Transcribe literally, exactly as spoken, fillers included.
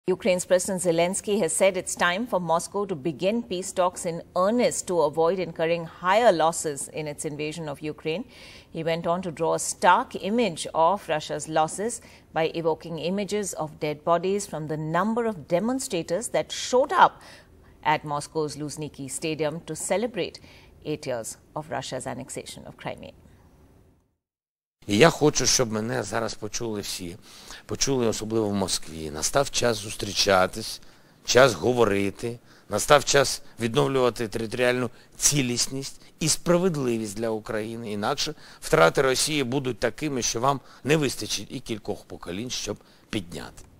Ukraine's President Zelensky has said it's time for Moscow to begin peace talks in earnest to avoid incurring higher losses in its invasion of Ukraine. He went on to draw a stark image of Russia's losses by evoking images of dead bodies from the number of demonstrators that showed up at Moscow's Luzhniki Stadium to celebrate eight years of Russia's annexation of Crimea. І я хочу, щоб мене зараз почули всі, почули особливо в Москві. Настав час зустрічатись, час говорити, настав час відновлювати територіальну цілісність і справедливість для України. Інакше втрати Росії будуть такими, що вам не вистачить і кількох поколінь, щоб підняти.